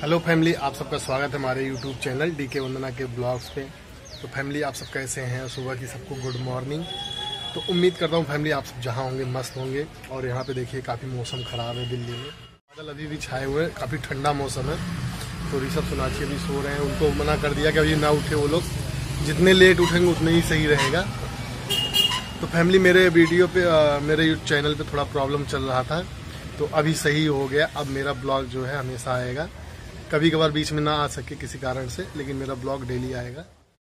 Hello family, आप सबका स्वागत है हमारे यूट्यूब चैनल डीके वंदना के ब्लॉग्स पे। तो फैमिली, आप सब कैसे हैं? सुबह की सबको गुड मॉर्निंग। तो उम्मीद करता हूँ फैमिली आप सब जहाँ होंगे मस्त होंगे। और यहाँ पे देखिए काफ़ी मौसम ख़राब है दिल्ली में, बादल अभी भी छाए हुए हैं, काफ़ी ठंडा मौसम है। तो ऋषभ सोनाक्षी अभी सो रहे हैं, उनको मना कर दिया कि अभी ना उठे वो लोग, जितने लेट उठेंगे उतने ही सही रहेगा। तो फैमिली मेरे वीडियो पे मेरे यूट्यूब चैनल पे थोड़ा प्रॉब्लम चल रहा था, तो अभी सही हो गया। अब मेरा ब्लॉग जो है हमेशा आएगा, कभी कभार बीच में ना आ सके किसी कारण से, लेकिन मेरा ब्लॉग डेली आएगा।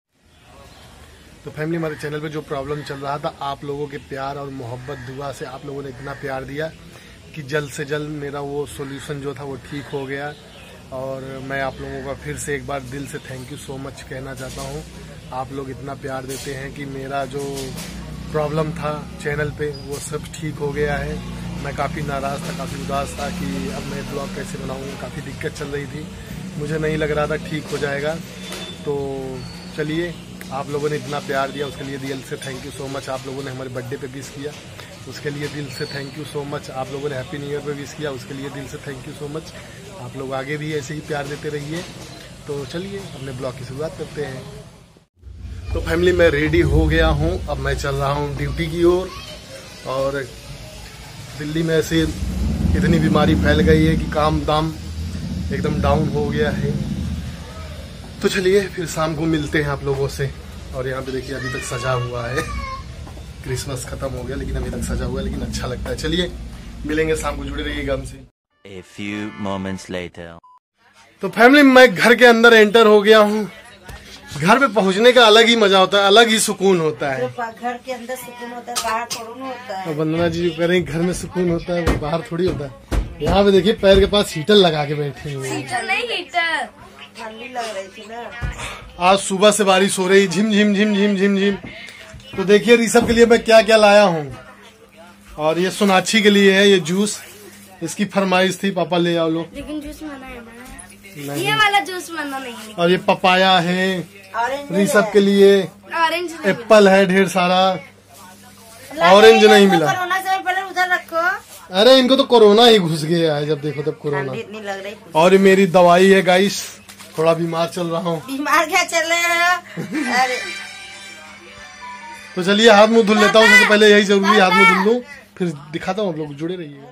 तो फैमिली हमारे चैनल पे जो प्रॉब्लम चल रहा था, आप लोगों के प्यार और मोहब्बत दुआ से आप लोगों ने इतना प्यार दिया कि जल्द से जल्द मेरा वो सॉल्यूशन जो था वो ठीक हो गया। और मैं आप लोगों का फिर से एक बार दिल से थैंक यू सो मच कहना चाहता हूँ। आप लोग इतना प्यार देते हैं कि मेरा जो प्रॉब्लम था चैनल पे वो सब ठीक हो गया है। मैं काफ़ी नाराज़ था, काफ़ी उदास था कि अब मैं ब्लॉग कैसे बनाऊँ, काफ़ी दिक्कत चल रही थी, मुझे नहीं लग रहा था ठीक हो जाएगा। तो चलिए, आप लोगों ने इतना प्यार दिया उसके लिए दिल से थैंक यू सो मच। आप लोगों ने हमारे बर्थडे पे विश किया उसके लिए दिल से थैंक यू सो मच। आप लोगों ने हैप्पी न्यू ईयर पे विश किया उसके लिए दिल से थैंक यू सो मच। आप लोग आगे भी ऐसे ही प्यार देते रहिए। तो चलिए अपने ब्लॉग की शुरुआत करते हैं। तो फैमिली मैं रेडी हो गया हूँ, अब मैं चल रहा हूँ ड्यूटी की ओर। और दिल्ली में ऐसे इतनी बीमारी फैल गई है कि काम दाम एकदम डाउन हो गया है। तो चलिए फिर शाम को मिलते हैं आप लोगों से। और यहाँ पे देखिए अभी तक सजा हुआ है, क्रिसमस खत्म हो गया लेकिन अभी तक सजा हुआ है, लेकिन अच्छा लगता है। चलिए मिलेंगे शाम को, जुड़े रहिएगा हमसे। A few moments later. तो फैमिली मैं घर के अंदर एंटर हो गया हूँ। घर पे पहुँचने का अलग ही मजा होता है, अलग ही सुकून होता है। घर के अंदर सुकून होता है, बाहर थोड़ा होता है। और वंदना जी कह रहे हैं घर में सुकून होता है, वो बाहर थोड़ी होता है। यहाँ पे देखिए पैर के पास हीटर लगा के बैठे हुए हैं। हीटर नहीं, हीटर ठंडी लग रही थी ना। आज सुबह से बारिश हो रही, झिम झिम झिम झिम झिम झिम। तो देखिए ऋषभ के लिए मैं क्या क्या लाया हूँ। और ये सोनाक्षी के लिए है ये जूस, इसकी फरमाइश थी पापा ले आओ लो, लेकिन जूस मना है ना, ये वाला जूस मना नहीं। और ये पपाया है ऋषभ के लिए, ऑरेंज एप्पल है ढेर सारा, ऑरेंज नहीं मिला। कोरोना से पहले उधर रखो। अरे इनको तो कोरोना ही घुस गया है, जब देखो तब कोरोना। इतनी लग रही। और ये मेरी दवाई है गाइस, थोड़ा बीमार चल रहा हूँ। बीमार क्या चल रहे हैं? अरे तो चलिए हाथ मुंह धुल लेता हूँ, सबसे पहले यही जरूरी है, हाथ मुंह धुल लूं फिर दिखाता हूँ। आप लोग जुड़े रहिए।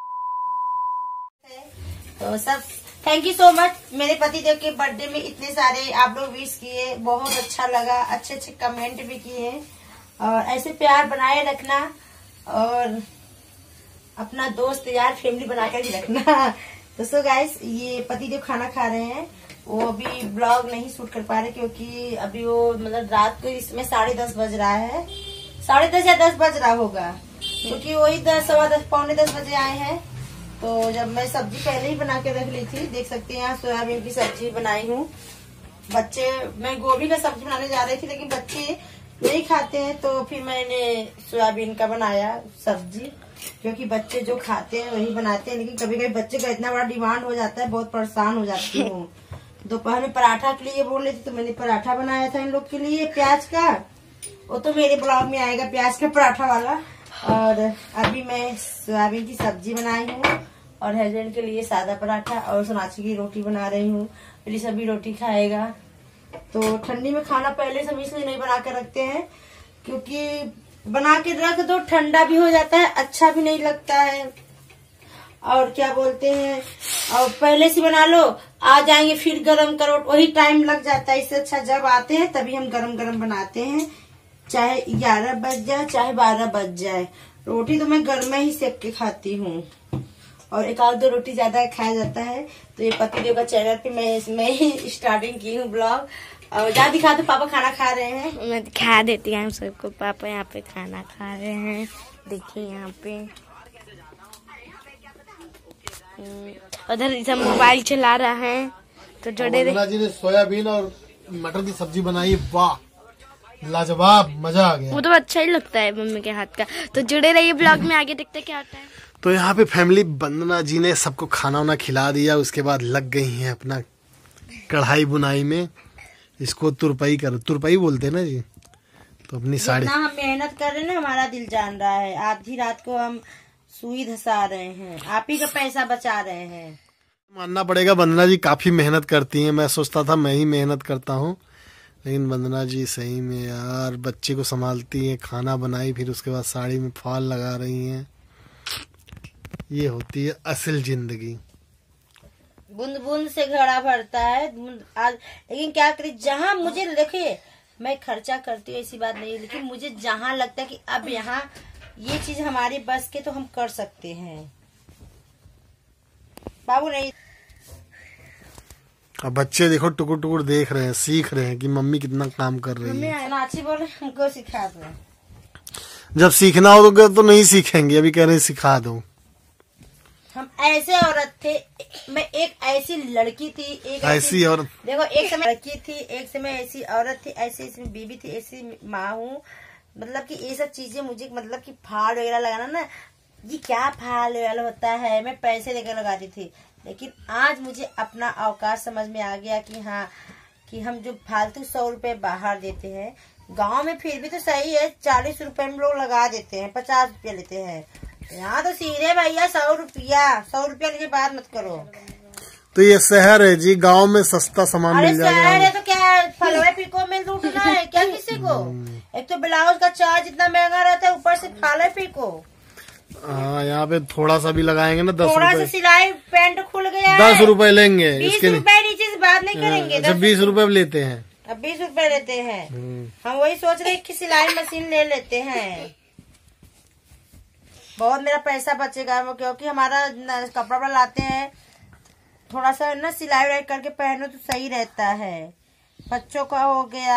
तो सब थैंक यू सो मच। मेरे पति देव के बर्थडे में इतने सारे आप लोग विश किए, बहुत अच्छा लगा, अच्छे अच्छे कमेंट भी किए। और ऐसे प्यार बनाए रखना और अपना दोस्त यार फैमिली बनाकर ही रखना। तो सो गाइस, ये पति देव खाना खा रहे हैं। वो अभी ब्लॉग नहीं शूट कर पा रहे क्योंकि अभी वो मतलब रात को इसमें 10:30 बज रहा है, 10:30 या 10 बज रहा होगा, क्योंकि वही 10, सवा 10, पौने 10 बजे आए हैं। तो जब मैं सब्जी पहले ही बना के रख ली थी, देख सकते हैं यहाँ सोयाबीन की सब्जी बनाई हूँ। बच्चे, मैं गोभी का सब्जी बनाने जा रही थी लेकिन बच्चे नहीं खाते हैं, तो फिर मैंने सोयाबीन का बनाया सब्जी, क्योंकि बच्चे जो खाते हैं वही बनाते हैं। लेकिन कभी कभी बच्चे का इतना बड़ा डिमांड हो जाता है, बहुत परेशान हो जाती हूँ। दोपहर में पराठा के लिए बोल रही थी, तो मैंने पराठा बनाया था इन लोग के लिए प्याज का। वो तो मेरे ब्लॉग में आएगा, प्याज का पराठा वाला। और अभी मैं सोयाबीन की सब्जी बनाई हूँ और हस्बैंड के लिए सादा पराठा, और सोनाक्षी की रोटी बना रही हूँ। मेरी सभी रोटी खाएगा। तो ठंडी में खाना पहले से हम इसलिए नहीं बना कर रखते हैं क्योंकि बना के रख दो ठंडा भी हो जाता है, अच्छा भी नहीं लगता है। और क्या बोलते हैं, और पहले से बना लो, आ जाएंगे फिर गरम करो, वही टाइम लग जाता है। इससे अच्छा जब आते हैं तभी हम गरम गरम बनाते हैं, चाहे 11 बज जाए चाहे 12 बज जाए। रोटी तो मैं घर में ही सेक के खाती हूँ, और एक आध दो रोटी ज्यादा खाया जाता है। तो ये पतिदेव का चैनल पे मैं इसमें ही स्टार्टिंग की हूँ ब्लॉग। और जा दिखा दो, पापा खाना खा रहे हैं। मैं दिखा देती हूँ सबको, पापा यहाँ पे खाना खा रहे हैं, देखिए यहाँ पे। उधर सब मोबाइल चला रहा है। तो जोड़े वंदना जी ने सोयाबीन और मटर की सब्जी बनाई, वाह लाजवाब, मजा आ गया। वो तो अच्छा ही लगता है मम्मी के हाथ का। तो जुड़े रहिए ब्लॉग में, आगे देखते क्या होता है। तो यहाँ पे फैमिली वंदना जी ने सबको खाना वाना खिला दिया, उसके बाद लग गई हैं अपना कढ़ाई बुनाई में। इसको तुरपाई तुरपाई बोलते हैं ना जी। तो अपनी साड़ी, जितना हम मेहनत कर रहे हैं ना, हमारा दिल जान रहा है। आधी रात को हम सुई धसा रहे हैं, आप ही का पैसा बचा रहे हैं। मानना पड़ेगा, वंदना जी काफी मेहनत करती हैं। मैं सोचता था मैं ही मेहनत करता हूँ, लेकिन वंदना जी सही में यार बच्चे को संभालती हैं, खाना बनाई, फिर उसके बाद साड़ी में फॉल लगा रही हैं। ये होती है असल जिंदगी। बूंद बूंद से घड़ा भरता है आज। लेकिन क्या करें, जहाँ मुझे देखिए मैं खर्चा करती हूँ ऐसी बात नहीं है, लेकिन मुझे जहाँ लगता है कि अब यहाँ ये चीज हमारी बस के तो हम कर सकते हैं। बाबू नहीं, अब बच्चे देखो टुकुर टुकुर देख रहे हैं, सीख रहे हैं कि मम्मी कितना काम कर रही है। नाची बोले हमको सिखा दो। जब सीखना होगा तो नहीं सीखेंगे, अभी कह रहे हैं सिखा दो। हम ऐसे औरत थे, मैं एक ऐसी लड़की थी, एक ऐसी औरत देखो, एक समय लड़की थी, एक समय ऐसी औरत थी, ऐसी इसमें बीबी थी, ऐसी माँ हूँ। मतलब कि ये सब चीजें मुझे, मतलब कि फाड़ वगैरह लगाना ना, ये क्या फाड़ वगैरह होता है, मैं पैसे देकर लगाती थी। लेकिन आज मुझे अपना अवकाश समझ में आ गया कि हाँ, कि हम जो फालतू 100 रुपए बाहर देते हैं, गांव में फिर भी तो सही है, 40 रुपए में लोग लगा देते हैं, 50 रुपया लेते हैं। यहाँ तो सीधे भैया 100 रुपया की बात मत करो। तो ये शहर है जी, गांव में सस्ता सामान मिल जाएगा। शहर है तो क्या फलवे पीको में लूटना है क्या किसी को? एक तो ब्लाउज का चार्ज इतना महंगा रहता है, ऊपर से फलवे पीको। हाँ, यहाँ पे थोड़ा सा भी लगाएंगे ना 10 थोड़ा रुपए, सा सिलाई पैंट खुल गया 10 रुपए लेंगे। 20 रुपए नीचे से बात नहीं करेंगे। जब 20 रुपए लेते हैं, अब 20 रुपए लेते हैं। हम वही सोच रहे हैं कि सिलाई मशीन ले लेते हैं, बहुत मेरा पैसा बचेगा। क्योंकि हमारा कपड़ा वपड़ा लाते हैं, थोड़ा सा ना सिलाई उलाई करके पहनो तो सही रहता है। बच्चों का हो गया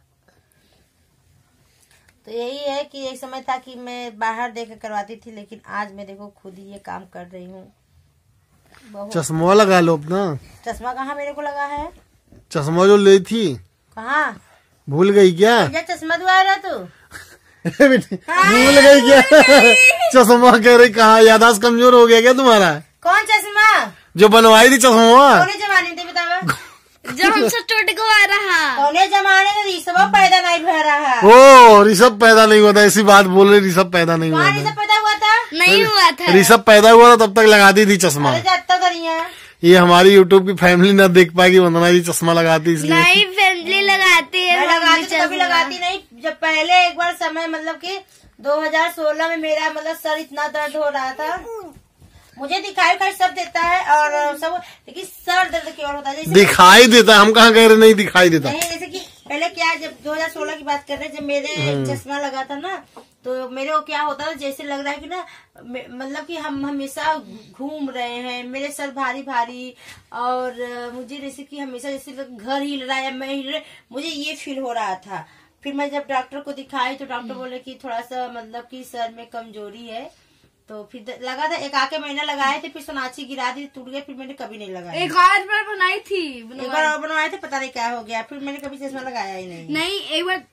तो यही है कि एक समय था कि मैं बाहर देकर करवाती थी, लेकिन आज मैं देखो खुद ही ये काम कर रही हूँ। चश्मा लगा लो अपना। चश्मा कहाँ मेरे को लगा है? चश्मा जो ली थी कहाँ भूल गई क्या? चश्मा दुआ रहा तू भूल गई क्या? चश्मा कह रही, कहाँ यादाश्त कमजोर हो गया क्या तुम्हारा? कौन चश्मा जो बनवाई थी चश्मा? कौन जमाने थे बतावा? जो हमसे टूट गया रहा। कौन जमाने में ऋषभ पैदा नहीं भर रहा? ओ, ऋषभ पैदा नहीं हुआ था, ऐसी बात बोल रही। ऋषभ पैदा नहीं हुआ ऋषभ पैदा हुआ था? नहीं हुआ था। ऋषभ पैदा हुआ था तब तक लगा दी थी चश्मा। ये हमारी यूट्यूब की फैमिली ना देख पाएगी, वंदना जी चश्मा लगाती इसलिए। नहीं, फैमिली लगाती है। कभी लगाती नहीं। जब पहले एक बार समय, मतलब कि 2016 में मेरा मतलब सर इतना दर्द हो रहा था, मुझे दिखाई सब देता है और सब, लेकिन सर दर्द क्यों होता है? दिखाई देता, हम कहाँ कह रहे नहीं दिखाई देता। नहीं, जैसे कि पहले क्या, जब 2016 की बात कर रहे हैं, जब मेरे चश्मा लगा था ना, तो मेरे को क्या होता था, जैसे लग रहा है कि ना, मतलब कि हम हमेशा घूम रहे हैं, मेरे सर भारी भारी, और मुझे जैसे कि हमेशा जैसे घर हिल रहा है, मैं हिल रहा, मुझे ये फील हो रहा था। फिर मैं जब डॉक्टर को दिखाई तो डॉक्टर बोले कि थोड़ा सा मतलब कि सर में कमजोरी है। तो फिर लगा था, एक आके महीना लगाए थे, फिर सोनाक्षी गिरा दी, टूट गया, फिर मैंने कभी नहीं लगाया। एक और बार बनाई थी, एक बार और बनवाए थे, पता नहीं क्या हो गया, फिर मैंने कभी चश्मा लगाया ही नहीं। नहीं, एक बार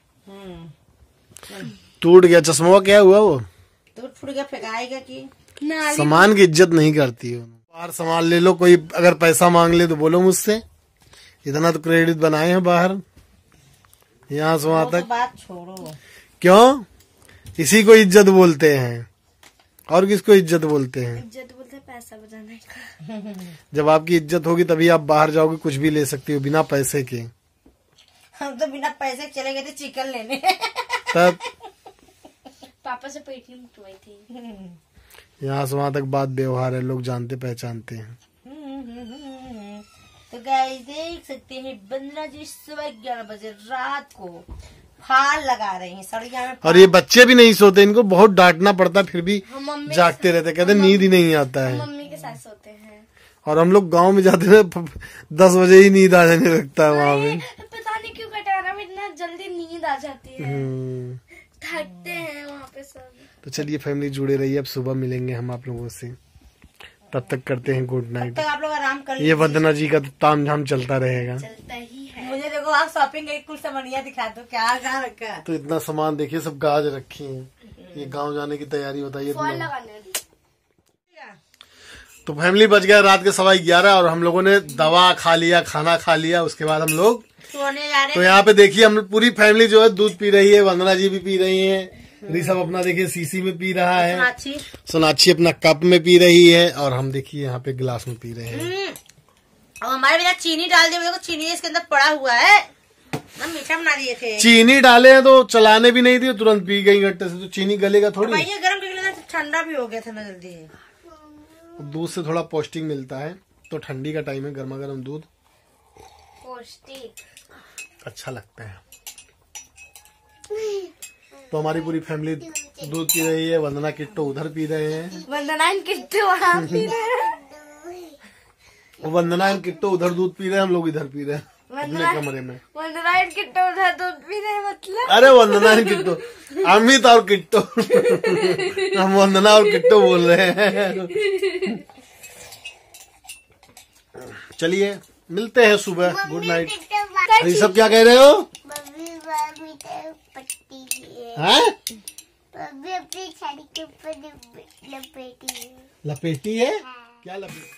टूट गया चश्मा, क्या हुआ वो? टूट गया, फेंकाएगा कि सामान की इज्जत नहीं करती हो। बाहर सामान ले लो, कोई अगर पैसा मांग ले तो बोलो मुझसे, इतना तो क्रेडिट बनाए हैं बाहर, यहाँ से वहां तक। बात छोड़ो, क्यों? इसी को इज्जत बोलते हैं, और किसको इज्जत बोलते हैं? इज्जत बोलते हैं पैसा बचाने का। जब आपकी इज्जत होगी तभी आप बाहर जाओगे, कुछ भी ले सकती हो बिना पैसे के। हम तो बिना पैसे चले गए थे चिकन लेने तब पापा से पेटीएम उठवाई थी। यहाँ से वहां तक बात व्यवहार है, लोग जानते पहचानते हैं। तो गाइस देख सकते हैं, वंदना जी सुबह 11 बजे रात को फाल लगा रही हैं सड़िया में। और ये बच्चे भी नहीं सोते, इनको बहुत डांटना पड़ता है, फिर भी मम्मी जागते रहते, कहते नींद ही नहीं आता है। मम्मी के साथ सोते हैं। और हम लोग गांव में जाते हैं 10 बजे ही नींद आ जाने लगता है वहां पे। पता नहीं क्यों कटारा में इतना जल्दी नींद आ जाती है, थकते हैं वहाँ पे सब। तो चलिए फैमिली जुड़े रहिए, अब सुबह मिलेंगे हम आप लोगों से, तब तक करते हैं गुड नाइट। तब आप लोग आराम कर ये वंदना जी का ताम झाम चलता रहेगा। चलता ही है। मुझे देखो आप शॉपिंग एक कुछ सामानिया दिखा दो, क्या कहाँ रखा है? तो इतना सामान देखिए, सब गाज रखी है, ये गांव जाने की तैयारी बताइए। तो फैमिली बच गया रात के 11:15 और हम लोगों ने दवा खा लिया, खाना खा लिया, उसके बाद हम लोग सोने जा रहे। तो यहाँ पे देखिए हम पूरी फैमिली जो है दूध पी रही है, वंदना जी भी पी रही हैं, ऋषभ अपना देखिए सीसी में पी रहा है, सोनाक्षी सोनाक्षी अपना कप में पी रही है और हम देखिए यहाँ पे गिलास में पी रहे हैं। और हमारे बिना चीनी डाल दिए, देखो चीनी इसके अंदर पड़ा हुआ है ना, मीठा बना दिए थे। चीनी डाले हैं तो चलाने भी नहीं दिए, तुरंत पी गई गट्टे से। तो चीनी गलेगा थोड़ी, भैया गर्म करके ठंडा भी हो गया था ना जल्दी। दूध से थोड़ा पौष्टिक मिलता है, तो ठंडी का टाइम है, गर्मा गर्म दूध पौष्टिक अच्छा लगता है। तो हमारी पूरी फैमिली दूध पी रही है। वंदना किट्टो उधर पी रहे हैं, वंदना किट्टू वहाँ पी रहे हैं। वंदना एंड किट्टो उधर दूध पी रहे हैं, हम लोग इधर पी रहे हैं अपने कमरे में। वंदना किट्टू उधर दूध पी रहे हैं मतलब। अरे वंदना एंड किट्टो, अमित और किट्टो हम वंदना और किट्टो बोल रहे हैं। चलिए मिलते हैं सुबह, गुड नाइट। ये सब क्या कह रहे हो? हाँ? अपनी साड़ी के ऊपर लपेटी है। लपेटी है? क्या लपेटी?